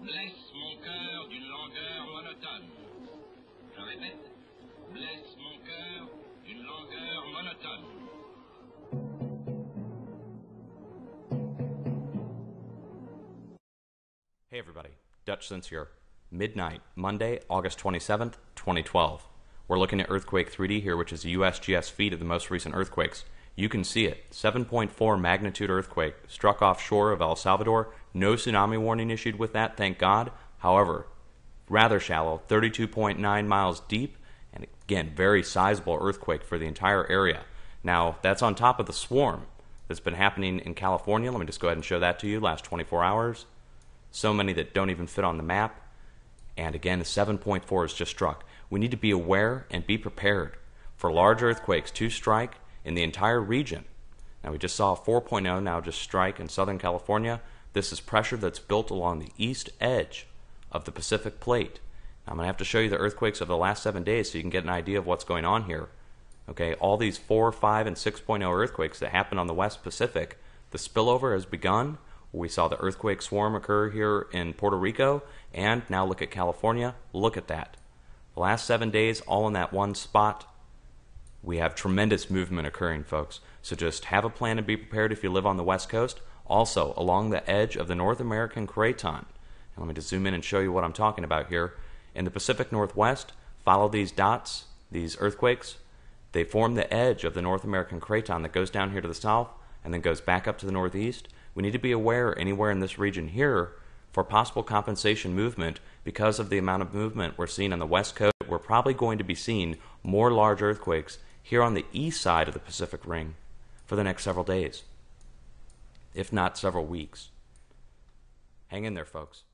Blesse mon cœur d'une langueur monotone. Je répète, blesse mon cœur d'une langueur monotone. Hey everybody, Dutch Sense here. Midnight, Monday, August 27th, 2012. We're looking at Earthquake 3D here, which is a USGS feed of the most recent earthquakes. You can see it. 7.4 magnitude earthquake struck offshore of El Salvador. No tsunami warning issued with that, thank God. However, rather shallow, 32.9 miles deep, and again, very sizable earthquake for the entire area. Now, that's on top of the swarm that's been happening in California. Let me just go ahead and show that to you, last 24 hours. So many that don't even fit on the map. And again, the 7.4 has just struck. We need to be aware and be prepared for large earthquakes to strike in the entire region. Now, we just saw a 4.0 now just strike in Southern California. This is pressure that's built along the east edge of the Pacific Plate. Now, I'm going to have to show you the earthquakes of the last 7 days so you can get an idea of what's going on here. Okay, all these 4, 5, and 6.0 earthquakes that happened on the West Pacific, the spillover has begun. We saw the earthquake swarm occur here in Puerto Rico, and now look at California. Look at that. The last 7 days, all in that one spot. We have tremendous movement occurring, folks. So just have a plan and be prepared if you live on the West Coast. Also, along the edge of the North American Craton. And let me just zoom in and show you what I'm talking about here. In the Pacific Northwest, follow these dots, these earthquakes. They form the edge of the North American Craton that goes down here to the south and then goes back up to the northeast. We need to be aware anywhere in this region here for possible compensation movement because of the amount of movement we're seeing on the West Coast. We're probably going to be seeing more large earthquakes here on the east side of the Pacific Ring for the next several days, if not several weeks. Hang in there, folks.